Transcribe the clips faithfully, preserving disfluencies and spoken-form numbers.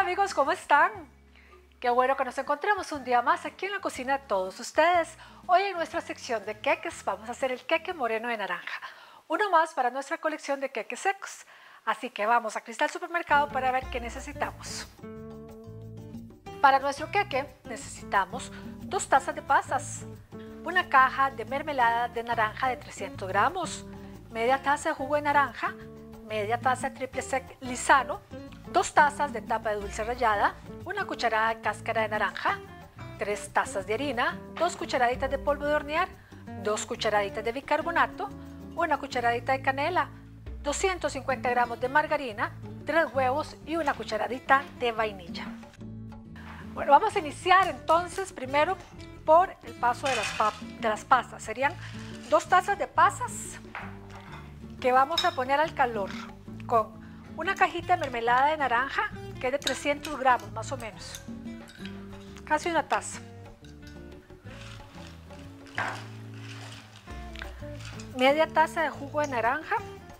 amigos, ¿cómo están? Qué bueno que nos encontremos un día más aquí en la cocina de todos ustedes. Hoy en nuestra sección de queques vamos a hacer el queque moreno de naranja, uno más para nuestra colección de queques secos. Así que vamos a Cristal Supermercado para ver qué necesitamos. Para nuestro queque necesitamos dos tazas de pasas, una caja de mermelada de naranja de trescientos gramos, media taza de jugo de naranja, media taza de triple sec lisano, dos tazas de tapa de dulce rallada, una cucharada de cáscara de naranja, tres tazas de harina, dos cucharaditas de polvo de hornear, dos cucharaditas de bicarbonato, una cucharadita de canela, doscientos cincuenta gramos de margarina, tres huevos y una cucharadita de vainilla. Bueno, vamos a iniciar entonces primero por el paso de las, pa de las pasas. Serían dos tazas de pasas que vamos a poner al calor con una cajita de mermelada de naranja que es de trescientos gramos más o menos, casi una taza. Media taza de jugo de naranja.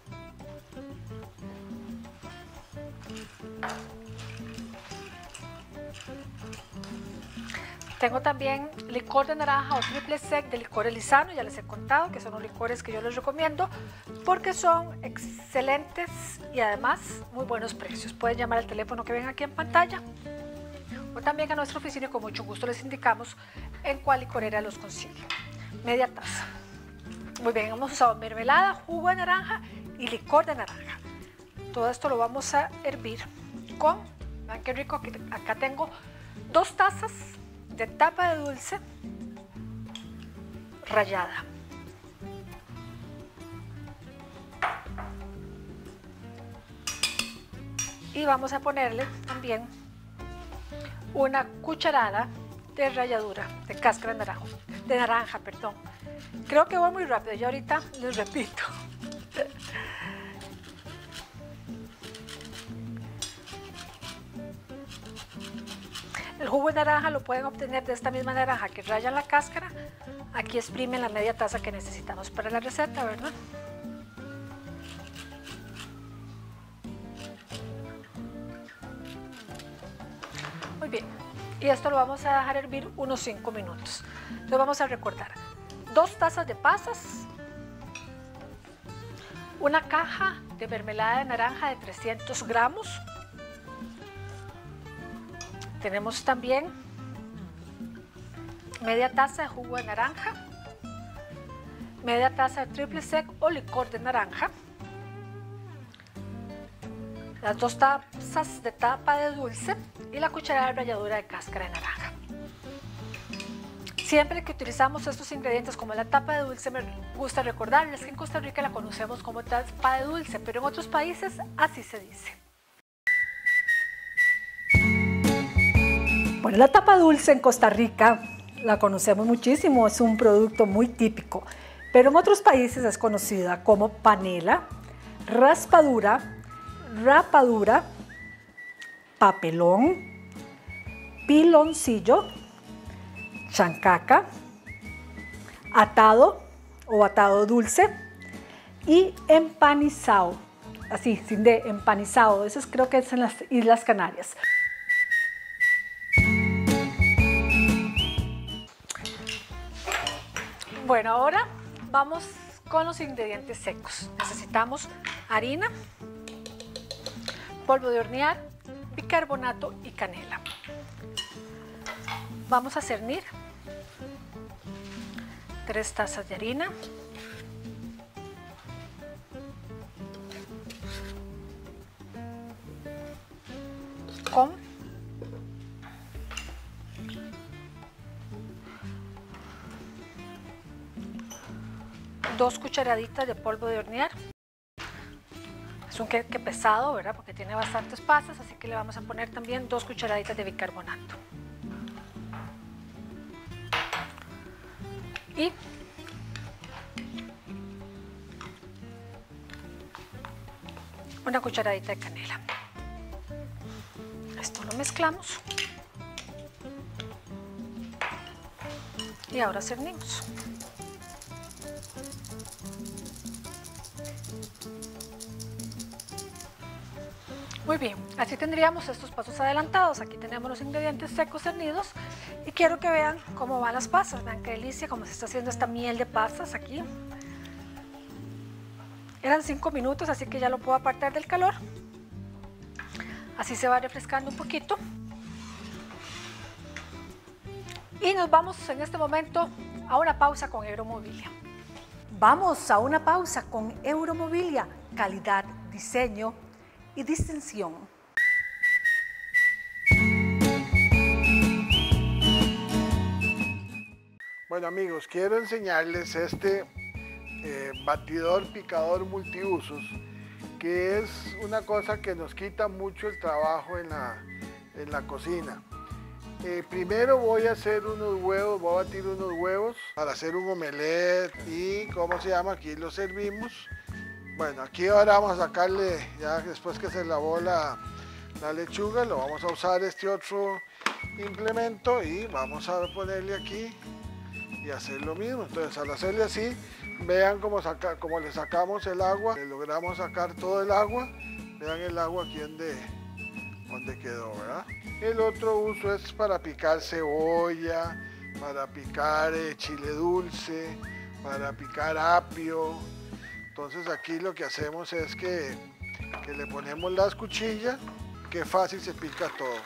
Tengo también licor de naranja o triple sec de licores lisano, ya les he contado que son los licores que yo les recomiendo porque son excelentes y además muy buenos precios. Pueden llamar al teléfono que ven aquí en pantalla o también a nuestra oficina y con mucho gusto les indicamos en cuál licorera los consigue. Media taza. Muy bien, hemos usado mermelada, jugo de naranja y licor de naranja. Todo esto lo vamos a hervir con, vean qué rico, acá tengo dos tazas de tapa de dulce rallada. Y vamos a ponerle también una cucharada de ralladura de cáscara de naranja, de naranja, perdón. Creo que voy muy rápido, yo ahorita les repito. El jugo de naranja lo pueden obtener de esta misma naranja que rayan la cáscara. Aquí exprimen la media taza que necesitamos para la receta, ¿verdad? Muy bien, y esto lo vamos a dejar hervir unos cinco minutos. Entonces vamos a recordar, dos tazas de pasas, una caja de mermelada de naranja de trescientos gramos, tenemos también media taza de jugo de naranja, media taza de triple sec o licor de naranja, las dos tazas de tapa de dulce y la cucharada de ralladura de cáscara de naranja. Siempre que utilizamos estos ingredientes como la tapa de dulce, me gusta recordarles que en Costa Rica la conocemos como tapa de dulce, pero en otros países así se dice. Bueno, la tapa dulce en Costa Rica la conocemos muchísimo, es un producto muy típico, pero en otros países es conocida como panela, raspadura, rapadura, papelón, piloncillo, chancaca, atado o atado dulce y empanizado, así, sin de empanizado, eso es, creo que es en las Islas Canarias. Bueno, ahora vamos con los ingredientes secos. Necesitamos harina, polvo de hornear, bicarbonato y canela. Vamos a cernir tres tazas de harina, con dos cucharaditas de polvo de hornear. Es un queque pesado, ¿verdad? Porque tiene bastantes pasas, así que le vamos a poner también dos cucharaditas de bicarbonato. Y una cucharadita de canela. Esto lo mezclamos. Y ahora cernimos. Muy bien, así tendríamos estos pasos adelantados. Aquí tenemos los ingredientes secos cernidos y quiero que vean cómo van las pasas. Vean qué delicia, cómo se está haciendo esta miel de pasas aquí. Eran cinco minutos, así que ya lo puedo apartar del calor. Así se va refrescando un poquito. Y nos vamos en este momento a una pausa con Euromobilia. Vamos a una pausa con Euromobilia, calidad, diseño y distinción. Bueno amigos, quiero enseñarles este eh, batidor picador multiusos, que es una cosa que nos quita mucho el trabajo en la, en la cocina. Eh, primero voy a hacer unos huevos, voy a batir unos huevos para hacer un omelette y ¿cómo se llama? Aquí lo servimos. Bueno, aquí ahora vamos a sacarle, ya después que se lavó la, la lechuga, lo vamos a usar este otro implemento y vamos a ponerle aquí y hacer lo mismo. Entonces al hacerle así, vean cómo, saca, cómo le sacamos el agua, le logramos sacar todo el agua, vean el agua aquí donde, donde quedó, ¿verdad? El otro uso es para picar cebolla, para picar eh, chile dulce, para picar apio. Entonces aquí lo que hacemos es que, que le ponemos las cuchillas, que fácil se pica todo.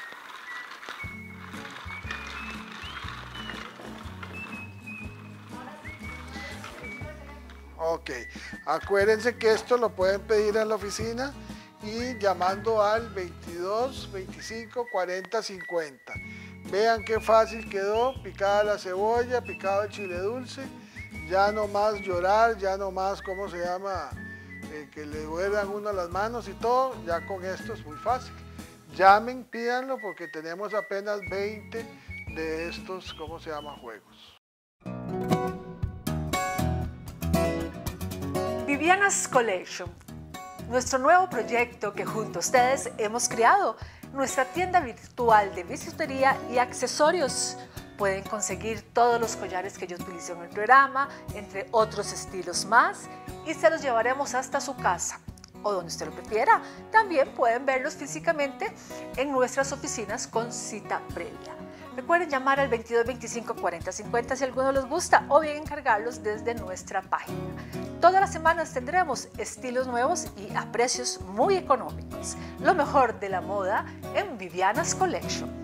Ok, acuérdense que esto lo pueden pedir en la oficina y llamando al veintidós, veinticinco, cuarenta, cincuenta. Vean qué fácil quedó, picada la cebolla, picado el chile dulce. Ya no más llorar, ya no más, ¿cómo se llama? Eh, que le duelan uno las manos y todo, ya con esto es muy fácil. Llamen, pídanlo porque tenemos apenas veinte de estos, ¿cómo se llama? Juegos. Viviana's Collection, nuestro nuevo proyecto que junto a ustedes hemos creado, nuestra tienda virtual de bisutería y accesorios. Pueden conseguir todos los collares que yo utilizo en el programa, entre otros estilos más, y se los llevaremos hasta su casa o donde usted lo prefiera. También pueden verlos físicamente en nuestras oficinas con cita previa. Recuerden llamar al veintidós, veinticinco, cuarenta, cincuenta si alguno les gusta o bien encargarlos desde nuestra página. Todas las semanas tendremos estilos nuevos y a precios muy económicos. Lo mejor de la moda en Viviana's Collection.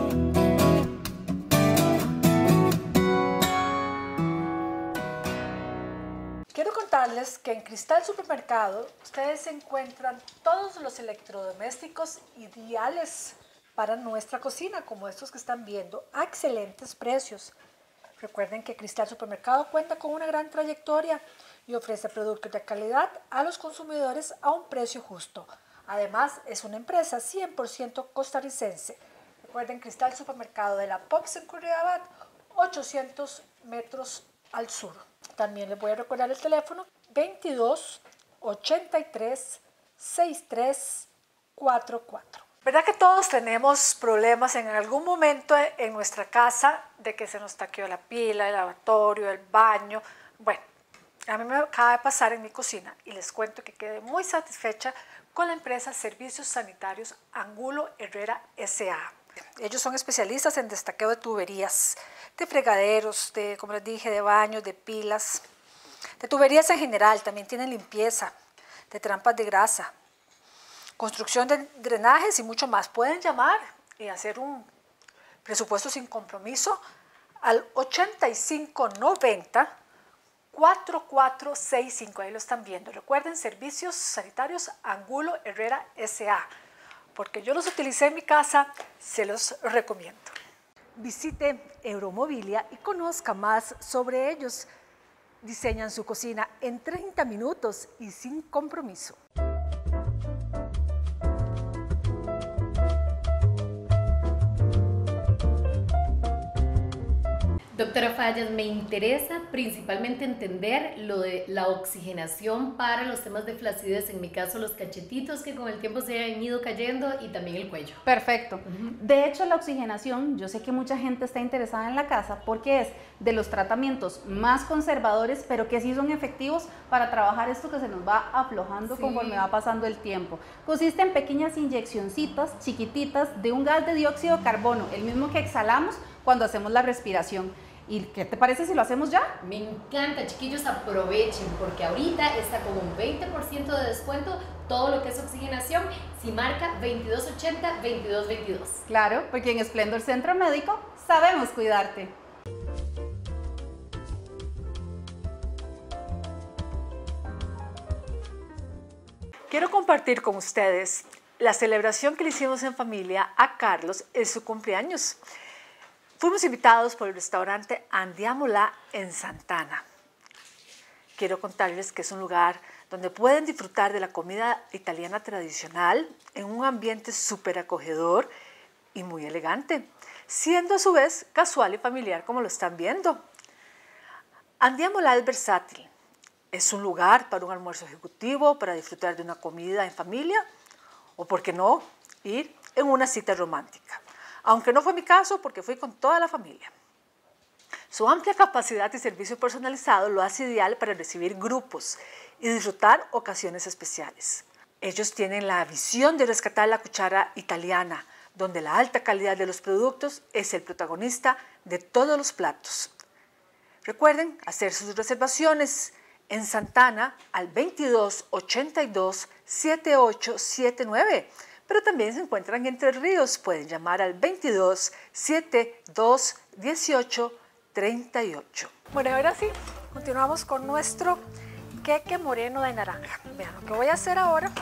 Quiero contarles que en Cristal Supermercado ustedes encuentran todos los electrodomésticos ideales para nuestra cocina, como estos que están viendo, a excelentes precios. Recuerden que Cristal Supermercado cuenta con una gran trayectoria y ofrece productos de calidad a los consumidores a un precio justo. Además, es una empresa cien por ciento costarricense. Recuerden Cristal Supermercado de la Pops en Curridabat, ochocientos metros al sur. También les voy a recordar el teléfono veintidós, ochenta y tres, sesenta y tres, cuarenta y cuatro. ¿Verdad que todos tenemos problemas en algún momento en nuestra casa de que se nos taqueó la pila, el lavatorio, el baño? Bueno, a mí me acaba de pasar en mi cocina y les cuento que quedé muy satisfecha con la empresa Servicios Sanitarios Angulo Herrera S A Ellos son especialistas en destaqueo de tuberías, de fregaderos, de, como les dije, de baños, de pilas, de tuberías en general. También tienen limpieza, de trampas de grasa, construcción de drenajes y mucho más. Pueden llamar y hacer un presupuesto sin compromiso al ochenta y cinco noventa, cuarenta y cuatro sesenta y cinco. Ahí lo están viendo. Recuerden, Servicios Sanitarios Angulo Herrera S A porque yo los utilicé en mi casa, se los recomiendo. Visite Euromobilia y conozca más sobre ellos. Diseñan su cocina en treinta minutos y sin compromiso. Doctora Fallas, me interesa principalmente entender lo de la oxigenación para los temas de flacidez, en mi caso los cachetitos que con el tiempo se han ido cayendo y también el cuello. Perfecto. Uh-huh. De hecho, la oxigenación, yo sé que mucha gente está interesada en la casa porque es de los tratamientos más conservadores, pero que sí son efectivos para trabajar esto que se nos va aflojando sí. conforme va pasando el tiempo. Consiste en pequeñas inyeccioncitas chiquititas de un gas de dióxido de carbono, el mismo que exhalamos cuando hacemos la respiración. ¿Y qué te parece si lo hacemos ya? Me encanta, chiquillos, aprovechen porque ahorita está con un veinte por ciento de descuento todo lo que es oxigenación si marca veintidós ochenta, veintidós veintidós. Claro, porque en Splendor Centro Médico sabemos cuidarte. Quiero compartir con ustedes la celebración que le hicimos en familia a Carlos en su cumpleaños. Fuimos invitados por el restaurante Andiamola en Santana. Quiero contarles que es un lugar donde pueden disfrutar de la comida italiana tradicional en un ambiente súper acogedor y muy elegante, siendo a su vez casual y familiar como lo están viendo. Andiamola es versátil. Es un lugar para un almuerzo ejecutivo, para disfrutar de una comida en familia o, por qué no, ir en una cita romántica. Aunque no fue mi caso porque fui con toda la familia. Su amplia capacidad y servicio personalizado lo hace ideal para recibir grupos y disfrutar ocasiones especiales. Ellos tienen la visión de rescatar la cuchara italiana, donde la alta calidad de los productos es el protagonista de todos los platos. Recuerden hacer sus reservaciones en Santana al veintidós ochenta y dos, setenta y ocho setenta y nueve. Pero también se encuentran en Entre Ríos. Pueden llamar al veintidós setenta y dos dieciocho treinta y ocho. Bueno, ahora sí, continuamos con nuestro queque moreno de naranja. Vean, lo que voy a hacer ahora,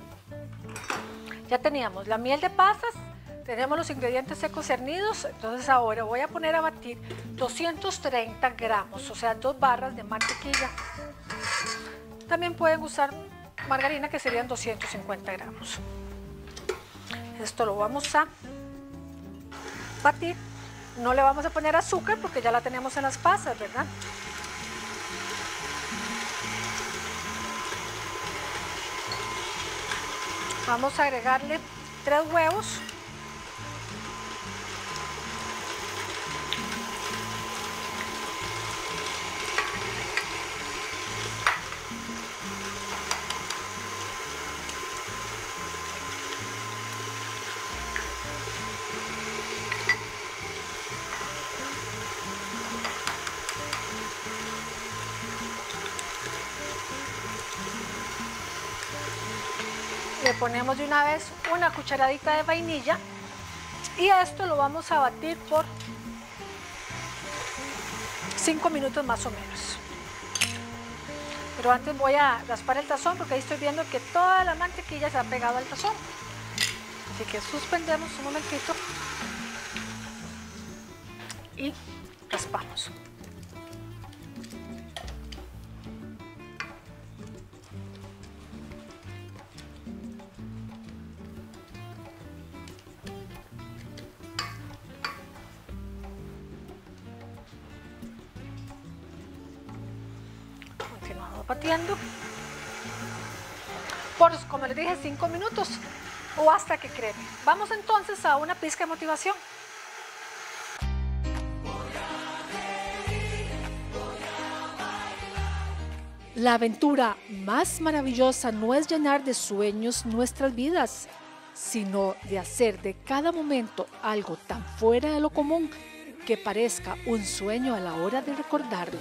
ya teníamos la miel de pasas, tenemos los ingredientes secos cernidos, entonces ahora voy a poner a batir doscientos treinta gramos, o sea, dos barras de mantequilla. También pueden usar margarina, que serían doscientos cincuenta gramos. Esto lo vamos a batir. No le vamos a poner azúcar porque ya la tenemos en las pasas, ¿verdad? Vamos a agregarle tres huevos. Le ponemos de una vez una cucharadita de vainilla y esto lo vamos a batir por cinco minutos más o menos. Pero antes voy a raspar el tazón porque ahí estoy viendo que toda la mantequilla se ha pegado al tazón. Así que suspendemos un momentito y raspamos. Batiendo por, como les dije, cinco minutos o hasta que creme. Vamos entonces a una pizca de motivación. La aventura más maravillosa no es llenar de sueños nuestras vidas, sino de hacer de cada momento algo tan fuera de lo común que parezca un sueño a la hora de recordarlo.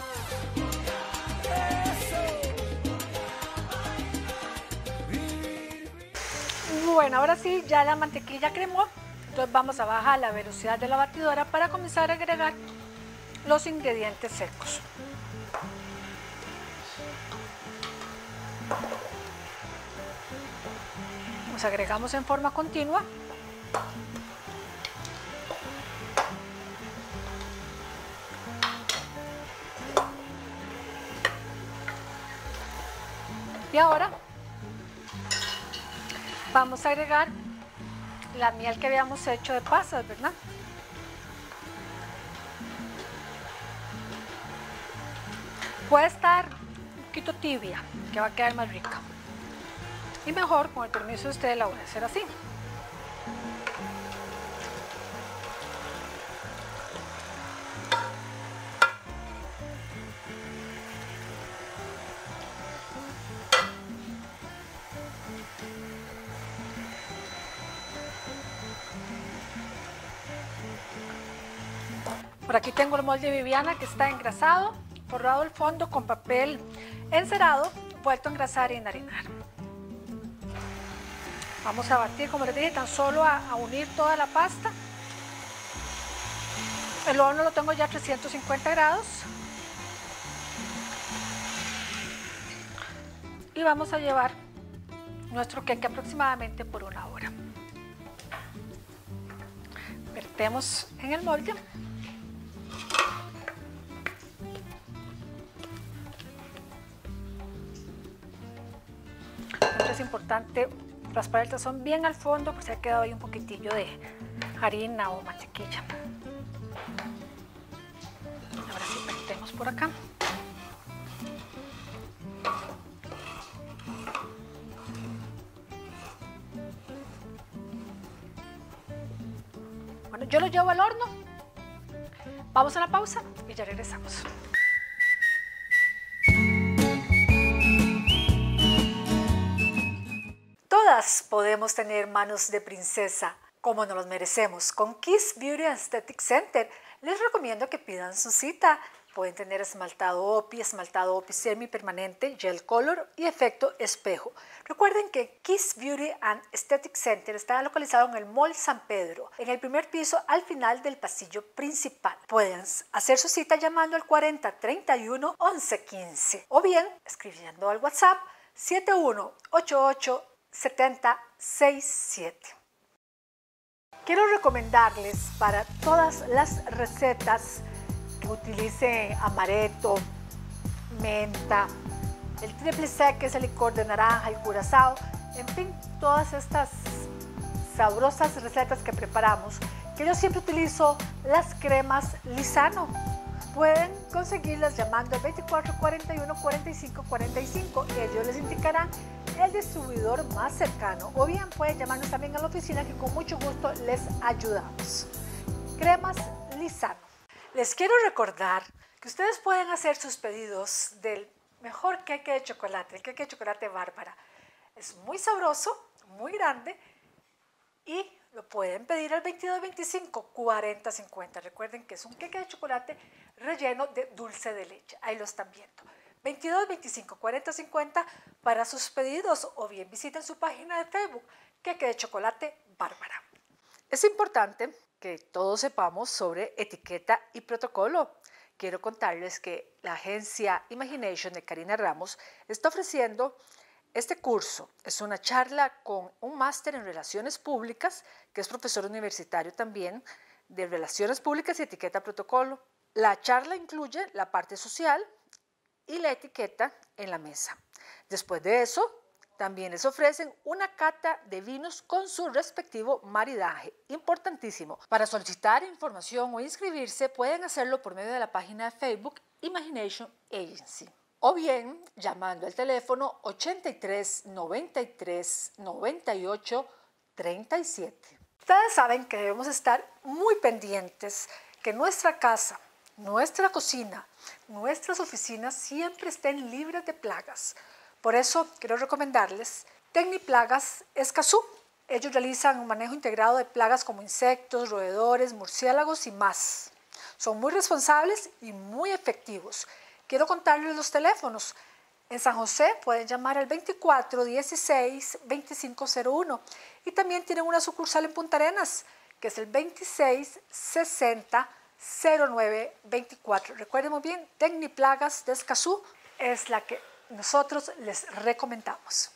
Bueno, ahora sí, ya la mantequilla cremó, entonces vamos a bajar la velocidad de la batidora para comenzar a agregar los ingredientes secos. Los agregamos en forma continua. Y ahora vamos a agregar la miel que habíamos hecho de pasas, ¿verdad? Puede estar un poquito tibia, que va a quedar más rica. Y mejor, con el permiso de ustedes, la voy a hacer así. Por aquí tengo el molde de Viviana que está engrasado, forrado el fondo con papel encerado, vuelto a engrasar y enharinar. Vamos a batir, como les dije, tan solo a, a unir toda la pasta. El horno lo tengo ya a trescientos cincuenta grados. Y vamos a llevar nuestro queque aproximadamente por una hora. Vertemos en el molde. Siempre es importante raspar el tazón bien al fondo, porque se ha quedado ahí un poquitillo de harina o mantequilla. Ahora sí, vertemos por acá. Bueno, yo lo llevo al horno. Vamos a la pausa y ya regresamos. Todas podemos tener manos de princesa, como nos los merecemos. Con Kiss Beauty Aesthetic Center les recomiendo que pidan su cita. Pueden tener esmaltado O P I, esmaltado O P I semipermanente, gel color y efecto espejo. Recuerden que Kiss Beauty and Aesthetic Center está localizado en el Mall San Pedro, en el primer piso al final del pasillo principal. Pueden hacer su cita llamando al cuarenta, treinta y uno, once, quince o bien escribiendo al WhatsApp siete uno ocho ocho setenta sesenta y siete. Quiero recomendarles para todas las recetas que utilicen amaretto, menta, el triple sec, que es el licor de naranja, el curazao, en fin, todas estas sabrosas recetas que preparamos, que yo siempre utilizo las cremas Lizano. Pueden conseguirlas llamando al veinticuatro, cuarenta y uno, cuarenta y cinco, cuarenta y cinco. Ellos les indicarán el distribuidor más cercano, o bien pueden llamarnos también a la oficina, que con mucho gusto les ayudamos. Cremas Lizano. Les quiero recordar que ustedes pueden hacer sus pedidos del mejor queque de chocolate, el queque de chocolate Bárbara. Es muy sabroso, muy grande y lo pueden pedir al veintidós veinticinco, cuarenta cincuenta. Recuerden que es un queque de chocolate relleno de dulce de leche. Ahí lo están viendo. veintidós veinticinco, cuarenta cincuenta para sus pedidos, o bien visiten su página de Facebook, Queque de Chocolate Bárbara. Es importante que todos sepamos sobre etiqueta y protocolo. Quiero contarles que la agencia Imagination de Karina Ramos está ofreciendo este curso. Es una charla con un máster en Relaciones Públicas, que es profesor universitario también, de Relaciones Públicas y Etiqueta Protocolo. La charla incluye la parte social y la etiqueta en la mesa. Después de eso, también les ofrecen una cata de vinos con su respectivo maridaje. Importantísimo. Para solicitar información o inscribirse, pueden hacerlo por medio de la página de Facebook Imagination Agency, o bien llamando al teléfono ochenta y tres, noventa y tres, noventa y ocho, treinta y siete. Ustedes saben que debemos estar muy pendientes que nuestra casa, nuestra cocina, nuestras oficinas siempre estén libres de plagas. Por eso quiero recomendarles Tecniplagas Escazú. Ellos realizan un manejo integrado de plagas como insectos, roedores, murciélagos y más. Son muy responsables y muy efectivos. Quiero contarles los teléfonos. En San José pueden llamar al veinticuatro, dieciséis, veinticinco cero uno y también tienen una sucursal en Punta Arenas, que es el veintiséis, sesenta, cero nueve, veinticuatro. Recuerden muy bien, Tecniplagas de Escazú es la que nosotros les recomendamos.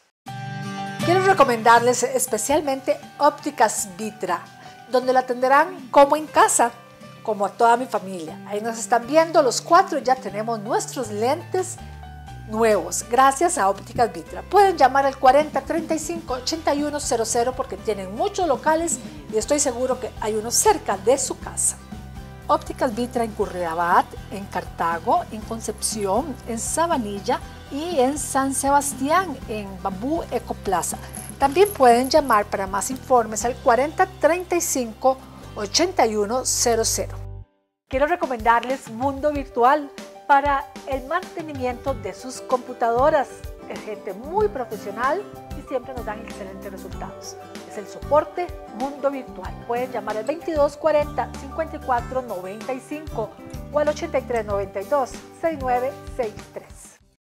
Quiero recomendarles especialmente Ópticas Vitra, donde la atenderán como en casa, como a toda mi familia. Ahí nos están viendo los cuatro, ya tenemos nuestros lentes nuevos, gracias a Ópticas Vitra. Pueden llamar al cuarenta, treinta y cinco, ochenta y uno cero cero porque tienen muchos locales y estoy seguro que hay uno cerca de su casa. Ópticas Vitra en Curridabat, en Cartago, en Concepción, en Sabanilla y en San Sebastián, en Bambú Ecoplaza. También pueden llamar para más informes al cuarenta treinta y cinco ochenta y uno cero cero. Quiero recomendarles Mundo Virtual para el mantenimiento de sus computadoras. Es gente muy profesional y siempre nos dan excelentes resultados. Es el soporte Mundo Virtual. Pueden llamar al veintidós cuarenta cincuenta y cuatro noventa y cinco o al ochenta y tres noventa y dos sesenta y nueve sesenta y tres.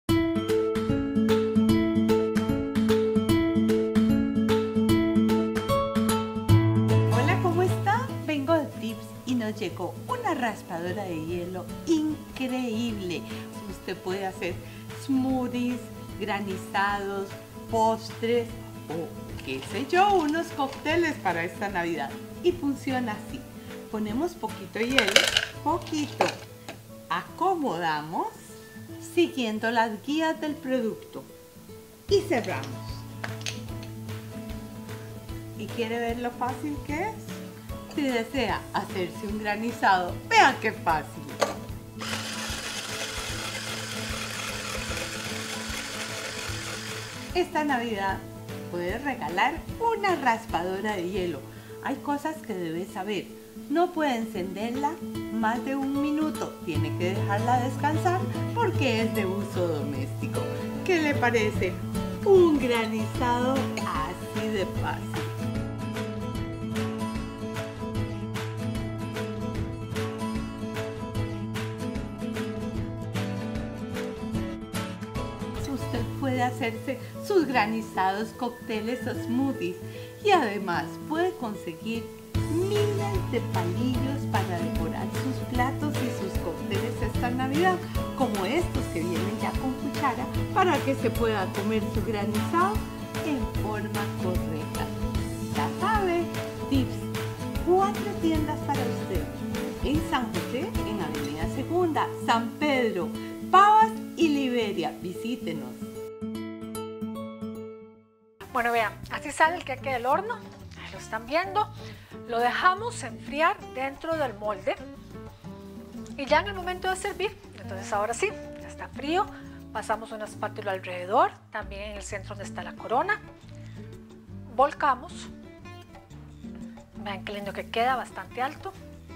Hola, ¿cómo está? Vengo de Tips y nos llegó una raspadora de hielo increíble. Usted puede hacer smoothies, granizados, postres o qué sé yo, unos cócteles para esta Navidad. Y funciona así. Ponemos poquito hielo, poquito. Acomodamos siguiendo las guías del producto y cerramos. ¿Y quiere ver lo fácil que es? Si desea hacerse un granizado, vean qué fácil. Esta Navidad puedes regalar una raspadora de hielo. Hay cosas que debes saber. No puede encenderla más de un minuto. Tiene que dejarla descansar porque es de uso doméstico. ¿Qué le parece? Un granizado así de fácil. Puede hacerse sus granizados, cócteles o smoothies y además puede conseguir miles de palillos para decorar sus platos y sus cócteles esta Navidad, como estos que vienen ya con cuchara para que se pueda comer su granizado en forma correcta. Ya sabe, Tips, cuatro tiendas para usted en San José, en Avenida Segunda, San Pedro, Pavas y Liberia. Visítenos. Bueno, vean, así sale el queque del horno, ahí lo están viendo, lo dejamos enfriar dentro del molde y ya en el momento de servir, entonces ahora sí, ya está frío, pasamos una espátula alrededor, también en el centro donde está la corona, volcamos, vean qué lindo que queda, bastante alto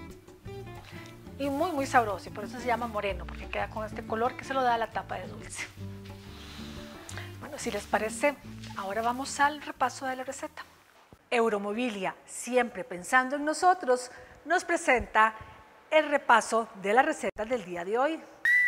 y muy muy sabroso y por eso se llama moreno, porque queda con este color que se lo da a la tapa de dulce. Bueno, si les parece, ahora vamos al repaso de la receta. Euromobilia, siempre pensando en nosotros, nos presenta el repaso de la receta del día de hoy.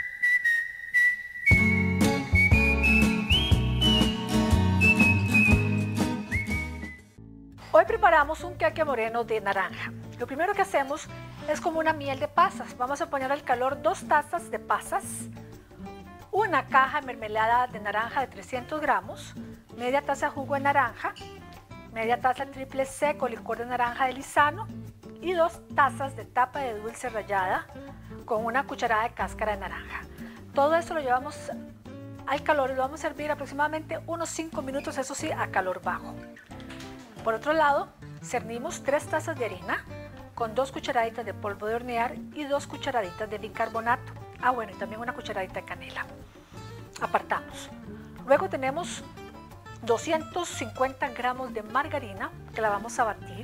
Hoy preparamos un queque moreno de naranja. Lo primero que hacemos es como una miel de pasas. Vamos a poner al calor dos tazas de pasas, una caja de mermelada de naranja de trescientos gramos, media taza de jugo de naranja, media taza de triple seco licor de naranja de Lizano y dos tazas de tapa de dulce rallada con una cucharada de cáscara de naranja. Todo esto lo llevamos al calor y lo vamos a servir aproximadamente unos cinco minutos, eso sí, a calor bajo. Por otro lado, cernimos tres tazas de harina con dos cucharaditas de polvo de hornear y dos cucharaditas de bicarbonato. Ah, bueno, y también una cucharadita de canela. Apartamos. Luego tenemos doscientos cincuenta gramos de margarina que la vamos a batir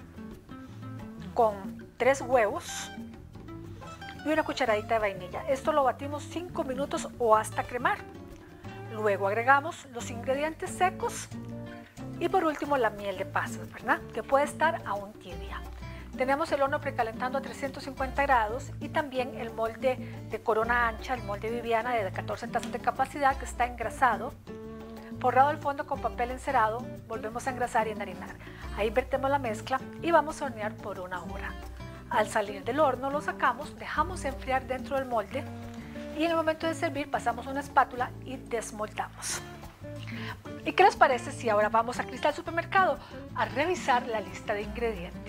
con tres huevos y una cucharadita de vainilla. Esto lo batimos cinco minutos o hasta cremar. Luego agregamos los ingredientes secos y por último la miel de pasas, ¿verdad? Que puede estar aún tibia. Tenemos el horno precalentando a trescientos cincuenta grados y también el molde de corona ancha, el molde Viviana de catorce tazas de capacidad que está engrasado, forrado al fondo con papel encerado, volvemos a engrasar y enharinar. Ahí vertemos la mezcla y vamos a hornear por una hora. Al salir del horno lo sacamos, dejamos enfriar dentro del molde y en el momento de servir pasamos una espátula y desmoldamos. ¿Y qué les parece si ahora vamos a Cristal Supermercado a revisar la lista de ingredientes?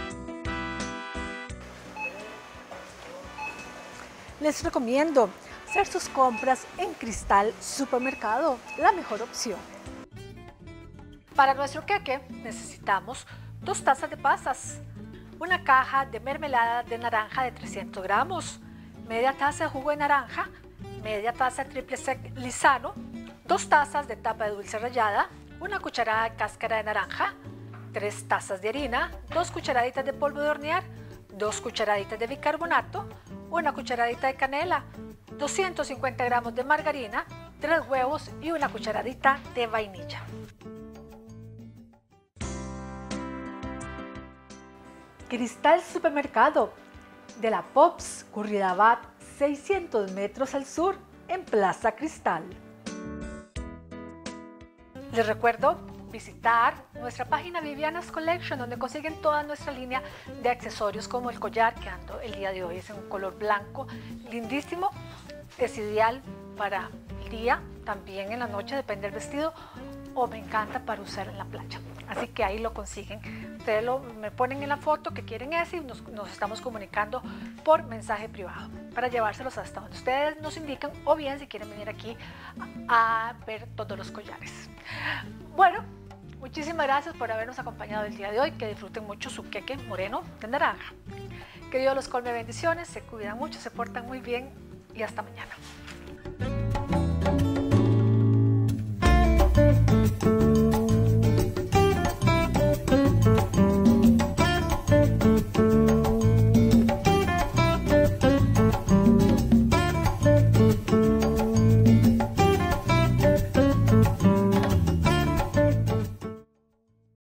Les recomiendo, hacer sus compras en Cristal Supermercado, la mejor opción. Para nuestro queque necesitamos dos tazas de pasas, una caja de mermelada de naranja de trescientos gramos, media taza de jugo de naranja, media taza de triple sec lisano, dos tazas de tapa de dulce rallada, una cucharada de cáscara de naranja, tres tazas de harina, dos cucharaditas de polvo de hornear, dos cucharaditas de bicarbonato, una cucharadita de canela, doscientos cincuenta gramos de margarina, tres huevos y una cucharadita de vainilla. Cristal Supermercado de la Pops, Curridabat, seiscientos metros al sur, en Plaza Cristal. Les recuerdo visitar nuestra página Viviana's Collection, donde consiguen toda nuestra línea de accesorios, como el collar que ando el día de hoy, es en un color blanco, lindísimo, es ideal para el día, también en la noche, depende del vestido, o me encanta para usar en la playa. Así que ahí lo consiguen. Ustedes lo, me ponen en la foto que quieren ese y nos, nos estamos comunicando por mensaje privado para llevárselos hasta donde ustedes nos indican, o bien si quieren venir aquí a, a ver todos los collares. Bueno, muchísimas gracias por habernos acompañado el día de hoy. Que disfruten mucho su queque moreno de naranja. Que Dios los colme bendiciones, se cuidan mucho, se portan muy bien y hasta mañana.